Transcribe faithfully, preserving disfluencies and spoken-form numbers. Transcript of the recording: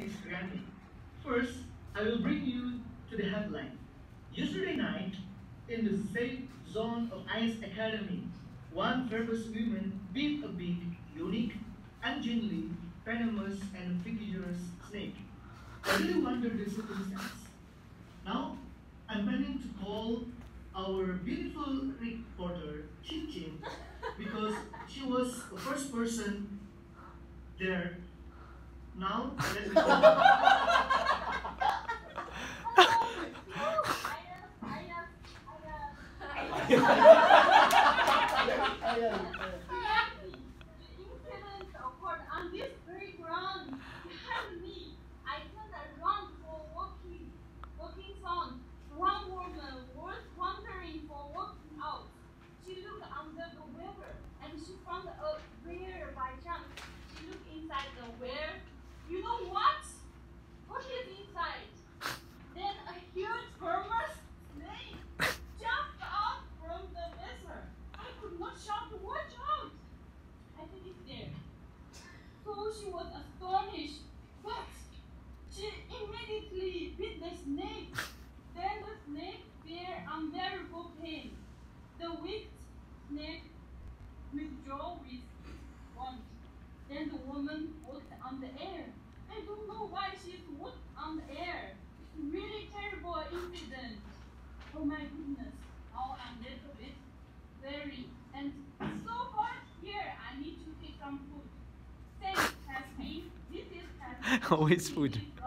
is Rani. First, I will bring you to the headline. Yesterday night, in the safe zone of Ice Academy, one famous woman beat a big, unique, ungainly, venomous, and vigorous snake. I really wonder the circumstance. Now, I'm planning to call our beautiful reporter, Chin Chin, because she was the first person there. Now, let me go. The incident occurred on this very ground behind me. I turned around for walking, walking sound. One woman was wandering for walking out. She looked under the water and she found a bear by chance. She looked inside the well. You know what? What is inside? Then a huge vermouth snake jumped out from the vessel. I could not shout, watch out! I think it's there. So she was astonished, but she immediately bit the snake. Then the snake bear unbearable pain. The weak snake withdrew with one. Then the woman walked on the air. I don't know why she walked on the air. It's really terrible incident. Oh my goodness. Now I'm a little bit very and it's so hot here. I need to take some food. Thanks, Tasmin. This is Tasmin. Always food.